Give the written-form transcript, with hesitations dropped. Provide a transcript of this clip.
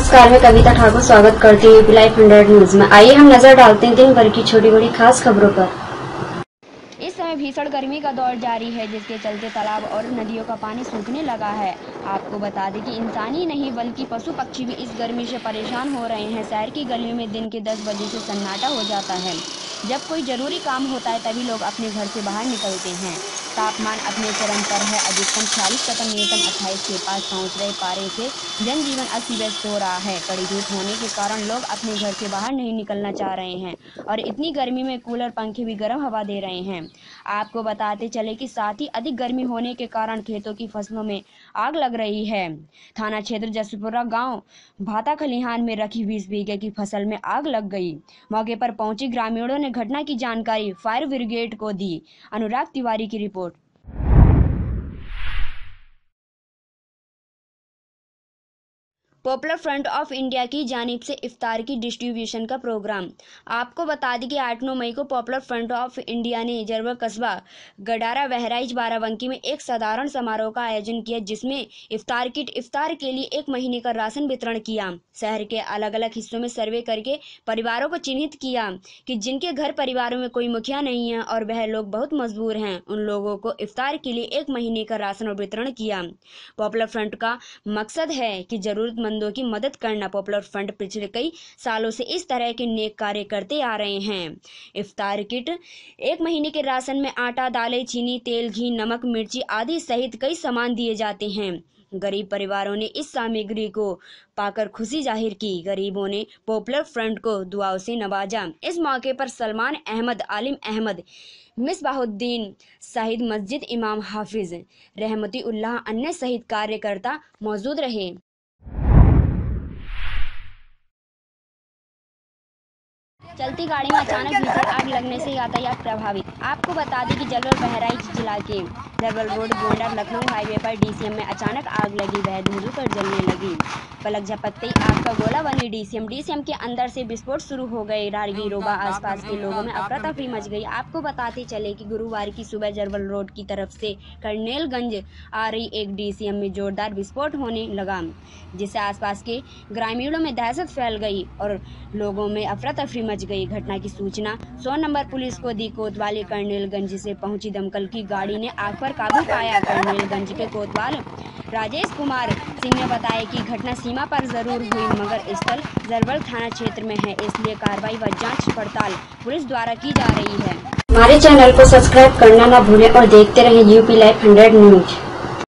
नमस्कार, मैं कविता ठाकुर स्वागत करती हूँ यूपी लाइव 100 न्यूज में। आइए हम नजर डालते हैं दिन भर की छोटी बड़ी खास खबरों पर। इस समय भीषण गर्मी का दौर जारी है, जिसके चलते तालाब और नदियों का पानी सूखने लगा है। आपको बता दें कि इंसान ही नहीं बल्कि पशु पक्षी भी इस गर्मी से परेशान हो रहे हैं। शहर की गलियों में दिन के 10 बजे से सन्नाटा हो जाता है। जब कोई जरूरी काम होता है तभी लोग अपने घर से बाहर निकलते हैं। तापमान अपने चरम पर है। अधिकतम 46 तथा न्यूनतम 28 के पास पहुंच रहे पारे से जनजीवन अस्त व्यस्त हो रहा है। कड़ी धूप होने के कारण लोग अपने घर से बाहर नहीं निकलना चाह रहे हैं और इतनी गर्मी में कूलर पंखे भी गर्म हवा दे रहे हैं। आपको बताते चले कि साथ ही अधिक गर्मी होने के कारण खेतों की फसलों में आग लग रही है। थाना क्षेत्र जसपुरा गांव भाता खलिहान में रखी 20 बीघे की फसल में आग लग गई। मौके पर पहुंची ग्रामीणों ने घटना की जानकारी फायर ब्रिगेड को दी। अनुराग तिवारी की report. Popular front of India की जानिब से इफ्तार की डिस्ट्रीब्यूशन का प्रोग्राम। आपको बता दें कि 8-9 मई को पॉपुलर फ्रंट ऑफ इंडिया ने जरवल कस्बा गडारा बहराइच बाराबंकी में एक साधारण समारोह का आयोजन किया, जिसमें इफ्तार किट इफ्तार के लिए 1 महीने का राशन वितरण किया। शहर के अलग अलग हिस्सों में सर्वे करके परिवारों को चिन्हित किया कि जिनके घर परिवारों में कोई मुखिया नहीं है और वह लोग बहुत मजबूर हैं, उन लोगों को इफ्तार के लिए 1 महीने का राशन वितरण किया। पॉपुलर फ्रंट का मकसद है कि जरूरतमंदों की मदद करना। पॉपुलर फ्रंट पिछले कई सालों से इस तरह के नेक कार्य करते आ रहे हैं। इफ्तार किट 1 महीने के राशन में आटा, दालें, चीनी, तेल, घी, नमक, मिर्ची आदि सहित कई सामान दिए जाते हैं। गरीब परिवारों ने इस सामग्री को पाकर खुशी जाहिर की। गरीबों ने पॉपुलर फ्रंट को दुआओं से नवाजा। इस मौके पर सलमान अहमद, आलिम अहमद, मिसबाहुद्दीन, शाहिद मस्जिद इमाम हाफिज, रहमती उल्लाह अन्य सहित कार्यकर्ता मौजूद रहे। चलती गाड़ी में अचानक भीषण आग लगने से यातायात प्रभावित। आपको बता दें कि जरवल बहराइच जिला के जरवल रोड गोंडा लखनऊ हाईवे पर डीसीएम में अचानक आग लगी। वह धुंधुकर जलने लगी। पलक झपकते ही आग का गोला बनी डीसीएम के अंदर से विस्फोट शुरू हो गए। राहगीरों व आसपास के लोगों में अफरा तफरी मच गई। आपको बताते चले कि गुरुवार की सुबह जरवल रोड की तरफ से कर्नेलगंज आ रही एक डीसीएम में जोरदार विस्फोट होने लगा, जिससे आसपास के ग्रामीणों में दहशत फैल गई और लोगों में अफरा तफरी मच गई। घटना की सूचना 100 नंबर पुलिस को दी। कोतवाली कर्नेलगंज से पहुंची दमकल की गाड़ी ने आग पर काबू पाया। कर्नेलगंज के कोतवाल राजेश कुमार सिंह ने बताया कि घटना सीमा पर जरूर हुई, मगर स्थल जरवल थाना क्षेत्र में है, इसलिए कार्रवाई व जांच पड़ताल पुलिस द्वारा की जा रही है। हमारे चैनल को सब्सक्राइब करना न भूलें और देखते रहें यूपी लाइव 100 न्यूज।